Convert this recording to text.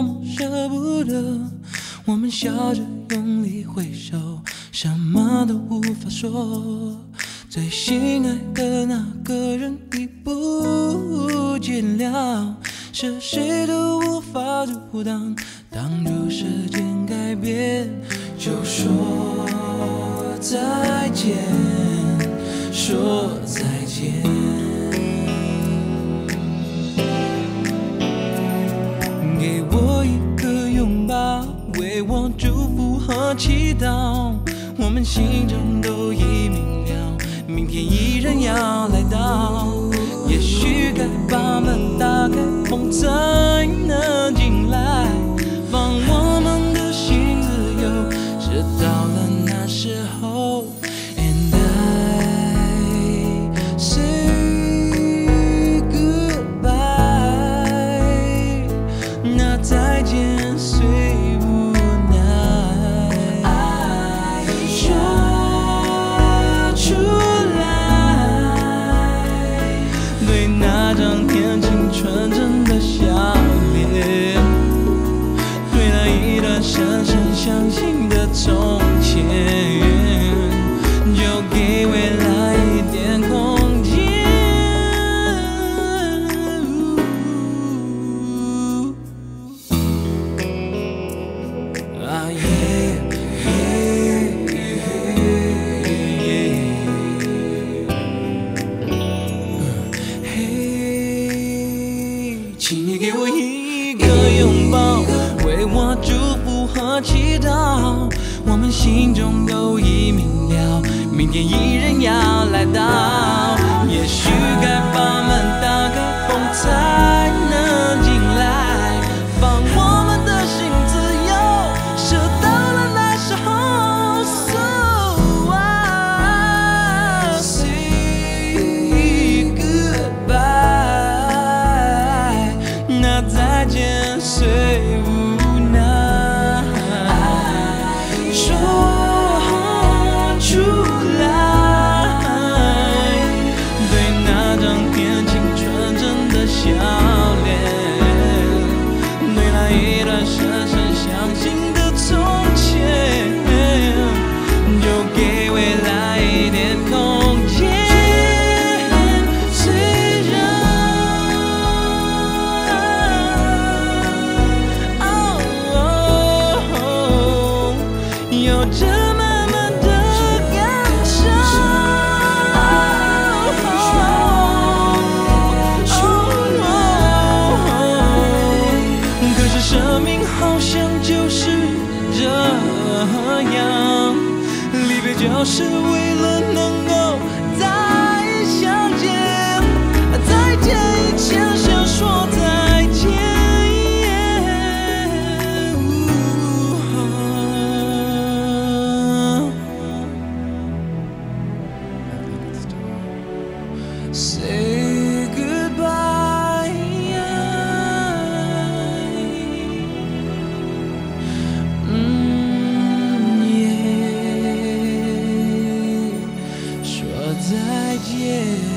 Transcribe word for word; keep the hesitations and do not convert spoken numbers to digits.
么舍不得。我们笑着用力挥手，什么都无法说。最心爱的那个人已不见了，是谁都无法阻挡。当初时间改变，就说再见，说再见。给我一个拥抱，为我祝福和祈祷。我们心中都已明了，明天依然要来到。也许该把门打开，风才能进来，放我们的心自由。是到了那时候 ，And I say goodbye， 那再见虽无奈，爱说出来，对那张年轻纯真的笑脸，对那一段深深相信的从前，就给未来一点空间。啊耶耶耶，嘿，请你给我一个拥抱，为我祝福和祈祷。我们心中都已明了，明天依然要来到。也许该把门打开，风才能进来，放我们的心自由。是到了那时候 ，So I say goodbye， 那再见虽无奈，说出来，对那张年轻纯真的笑脸，对那一段深深相信的从前，就给未来一点空间。虽然有着慢慢的感伤，可是生命好像就是这样，离别就是为了能够再相见，再见以前先说再见。Say goodbye， 嗯耶，说再见。